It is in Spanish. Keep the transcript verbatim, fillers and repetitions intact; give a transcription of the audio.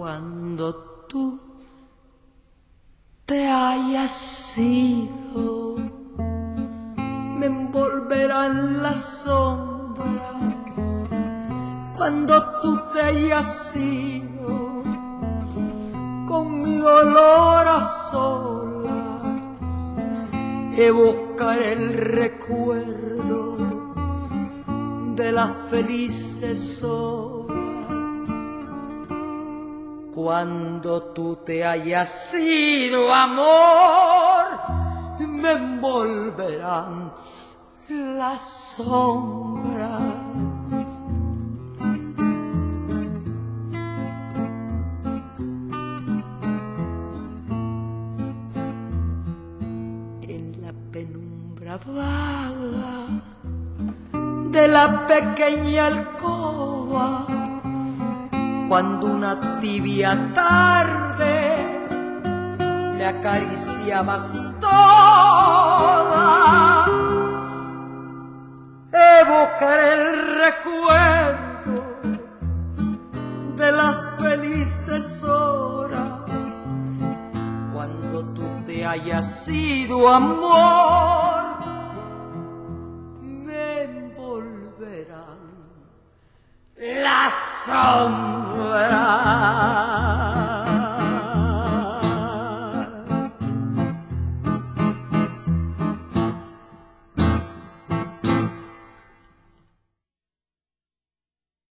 Cuando tú te hayas ido, me envolverán las sombras. Cuando tú te hayas ido, con mi dolor a solas, evocaré el recuerdo de las felices horas. Cuando tú te hayas ido, amor, me envolverán las sombras. En la penumbra vaga de la pequeña alcoba, cuando una tibia tarde me acariciabas toda, evocaré el recuerdo de las felices horas. Cuando tú te hayas ido, amor, me envolverán las sombras.